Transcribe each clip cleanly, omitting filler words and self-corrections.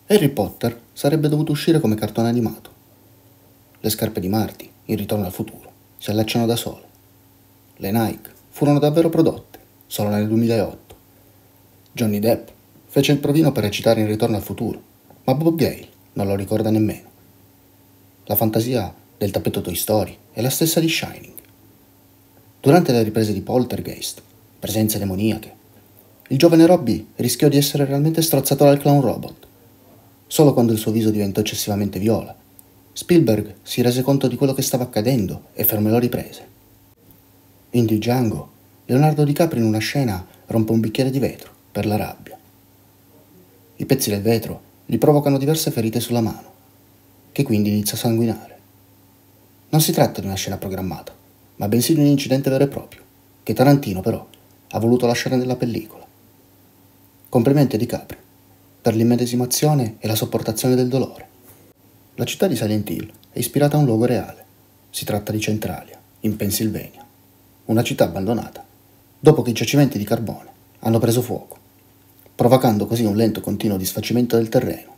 Harry Potter sarebbe dovuto uscire come cartone animato. Le scarpe di Marty, in Ritorno al futuro, si allacciano da sole. Le Nike furono davvero prodotte, solo nel 2008. Johnny Depp fece il provino per recitare in Ritorno al futuro, ma Bob Gale non lo ricorda nemmeno. La fantasia del tappeto Toy Story è la stessa di Shining. Durante le riprese di Poltergeist, presenze demoniache, il giovane Robbie rischiò di essere realmente strozzato dal clown robot. Solo quando il suo viso diventò eccessivamente viola, Spielberg si rese conto di quello che stava accadendo e fermò le riprese. In Django, Leonardo DiCaprio in una scena rompe un bicchiere di vetro per la rabbia. I pezzi del vetro gli provocano diverse ferite sulla mano, che quindi inizia a sanguinare. Non si tratta di una scena programmata, ma bensì di un incidente vero e proprio, che Tarantino però ha voluto lasciare nella pellicola. Complimenti a DiCaprio per l'immedesimazione e la sopportazione del dolore. La città di Silent Hill è ispirata a un luogo reale. Si tratta di Centralia, in Pennsylvania, una città abbandonata, dopo che i giacimenti di carbone hanno preso fuoco, provocando così un lento continuo disfacimento del terreno.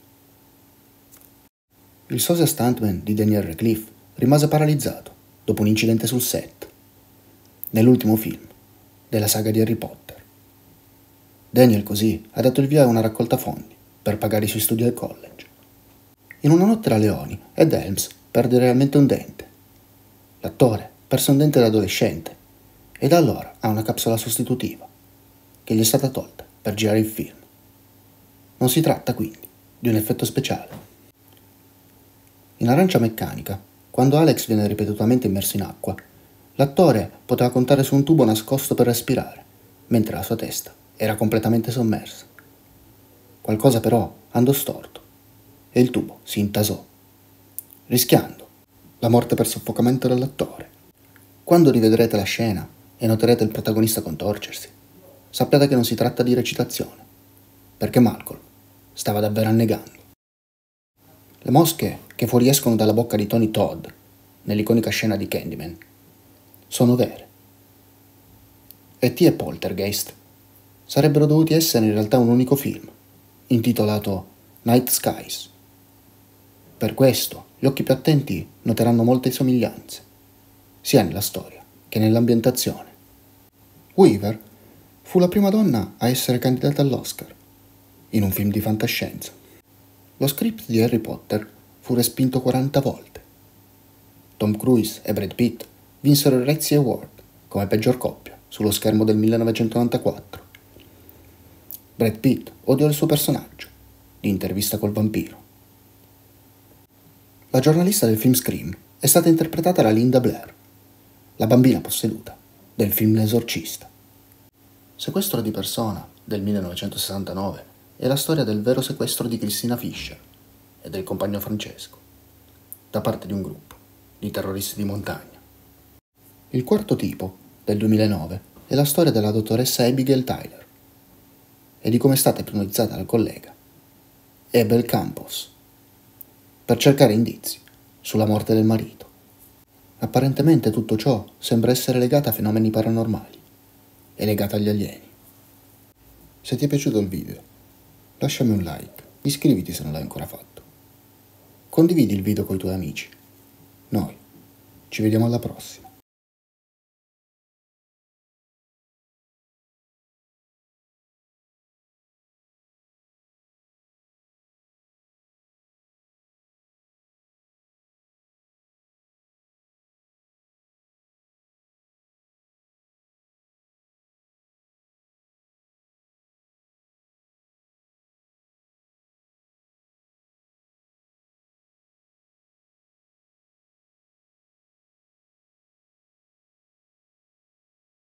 Il sosia stuntman di Daniel Radcliffe rimase paralizzato dopo un incidente sul set, nell'ultimo film della saga di Harry Potter. Daniel così ha dato il via a una raccolta fondi per pagare i suoi studi al college. In Una notte da leoni, Ed Helms perde realmente un dente. L'attore perse un dente da adolescente e da allora ha una capsula sostitutiva che gli è stata tolta per girare il film. Non si tratta quindi di un effetto speciale. In Arancia meccanica, quando Alex viene ripetutamente immerso in acqua, l'attore poteva contare su un tubo nascosto per respirare, mentre la sua testa era completamente sommersa. Qualcosa però andò storto e il tubo si intasò, rischiando la morte per soffocamento dell'attore. Quando rivedrete la scena e noterete il protagonista contorcersi, sappiate che non si tratta di recitazione, perché Malcolm stava davvero annegando. Le mosche che fuoriescono dalla bocca di Tony Todd, nell'iconica scena di Candyman, sono vere. E.T. e Poltergeist sarebbero dovuti essere in realtà un unico film, intitolato Night Skies. Per questo, gli occhi più attenti noteranno molte somiglianze, sia nella storia che nell'ambientazione. Weaver fu la prima donna a essere candidata all'Oscar in un film di fantascienza. Lo script di Harry Potter fu respinto 40 volte. Tom Cruise e Brad Pitt vinsero il Razzie Award come peggior coppia sullo schermo del 1994. Brad Pitt odiò il suo personaggio di Intervista col vampiro. La giornalista del film Scream è stata interpretata da Linda Blair, la bambina posseduta del film L'Esorcista. Sequestro di persona del 1969 è la storia del vero sequestro di Christina Fischer e del compagno Francesco, da parte di un gruppo di terroristi di montagna. Il quarto tipo, del 2009, è la storia della dottoressa Abigail Tyler e di come è stata ipnotizzata dal collega Abel Campos per cercare indizi sulla morte del marito. Apparentemente tutto ciò sembra essere legato a fenomeni paranormali e legato agli alieni. Se ti è piaciuto il video, lasciami un like, iscriviti se non l'hai ancora fatto. Condividi il video con i tuoi amici. Noi ci vediamo alla prossima.